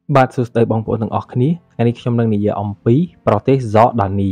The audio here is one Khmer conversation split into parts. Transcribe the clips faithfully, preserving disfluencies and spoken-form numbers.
បាទសួស្តីបងប្អូនទាំងអស់គ្នាថ្ងៃនេះខ្ញុំនឹងនិយាយអំពីប្រទេសហ្សដានី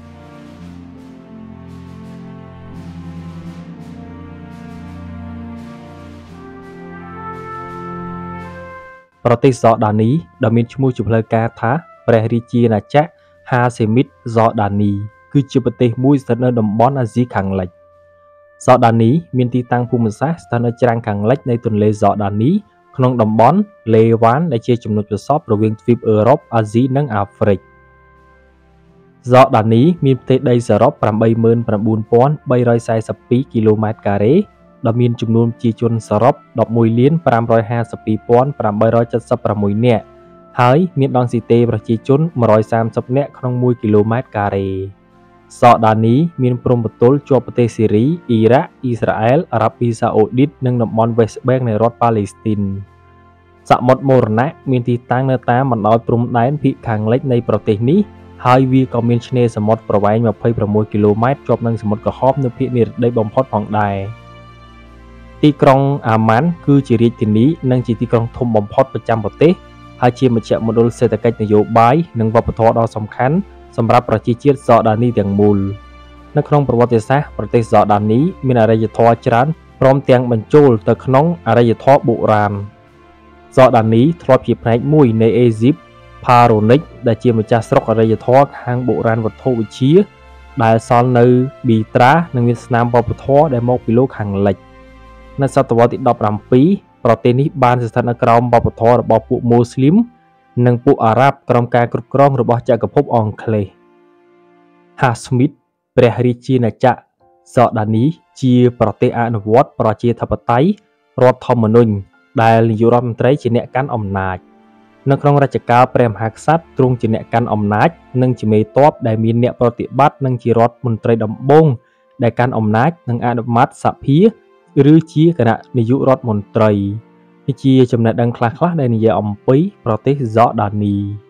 ប្រទេសហ្សដានីដែលមានឈ្មោះជាផ្លូវការថាព្រះរាជាណាចក្រហាសេមីតហ្សដានីគឺជាប្រទេសមួយស្ថិតនៅតំបន់អាស៊ីខាងលិចហ្សដានីមានទីតាំងភូមិសាស្ត្រស្ថិតនៅច្រាំងខាងលិចនៃទន្លេហ្សដានីក្នុងតំបន់លេវ៉ានដែលជាចំណុចប្រសព្វរវាងទ្វីបអឺរ៉ុបអាស៊ីនិងអាហ្វ្រិកហ្សដានីមានផ្ទៃដីសរុប ប្រាំបីម៉ឺនប្រាំបួនពាន់បីរយសែសិបពីរ គីឡូម៉ែត្រការ៉េដែលមានចំនួនប្រជាជនសរុប ដប់មួយលានប្រាំរយហាសិបពីរពាន់ប្រាំបីរយចិតសិបប្រាំមួយ នាក់ហើយមានដង់ស៊ីតេប្រជាជនមួយរយសាមសិបនាក់ក្នុងមួយគីឡូម៉ែត្រការ៉េហ្សដានីមានព្រំប្រទល់ជាប់ប្រទេសស៊ីរីអ៊ីរ៉ាក់អ៊ីស្រាអែលអារ៉ាប៊ីសាអូឌីតនិងតំបន់ West Bank នៃរដ្ឋប៉ាឡេស្ទីនសមុទ្រមរណៈមានទីតាំងនៅតាមបណ្ដោយព្រំដែនភាគខាងលិចនៃប្រទេសនេះហើយវាក៏មានឆ្នេរសមុទ្រប្រវែងម្ភៃប្រាំមួយគីឡូម៉ែត្រជាប់នឹងសមុទ្រក្រហមនៅភាគនិរតីបំផុតផងដែរទីក្រុងអាម៉ាន់គឺជារាជធានីនិងជាទីក្រុងធំបំផុតប្រចាំប្រទេសហើយជាមជ្ឈមណ្ឌលសេដ្ឋកិច្ចនយោបាយនិងវប្បធម៌ដ៏សំខាន់សម្រាប់ប្រជាជាតិហ្សដានីទាំងមូលនៅក្នុងប្រវត្តិសាស្ត្រប្រទេសហ្សដានីមានអរិយធម៌ច្រើនព្រមទាំងបញ្ចូលទៅក្នុងអរិយធម៌បុរាណហ្សដានីធ្លាប់ជាផ្នែកមួយនៃអេស៊ីបផារ៉ូនិកដែលជាម្ចាស់ស្រុកអរិយធម៌ខាងបុរាណវត្ថុវិទ្យាដែលសល់នៅប៊ីត្រានិងមានស្នាមវប្បធម៌ដែលមកពីលោកខាងលិចនៅសតវត្សទីដប់ប្រាំពីរប្រទេសនេះបានស្ថិតនៅក្រោមវប្បធម៌របស់ពួកមូស្លីមនិងពួកអារ៉ាប់ក្រោមការគ្រប់គ្រងរបស់ចក្រភពអង់គ្លេសហាស្មីតព្រះរាជាណាចក្រហ្សដានីជាប្រទេសអនុវត្តប្រជាធិបតេយ្យរដ្ឋធម្មនុញ្ញដែលនាយករដ្ឋមន្ត្រីជាអ្នកកាន់អំណាចនៅក្នុងរជ្ជកាលព្រះមហាក្សត្រទ្រង់ជាអ្នកកាន់អំណាចនិងជាមេទ័ពដែលមានអ្នកប្រតិបត្តិនិងជារដ្ឋមន្ត្រីដំបូងដែលកាន់អំណាចនិងអនុម័តសភាឬជាគណៈនាយករដ្ឋមន្ត្រីនេះជាចំណេះដឹងខ្លះៗដែលនិយាយអំពីប្រទេសហ្សដានី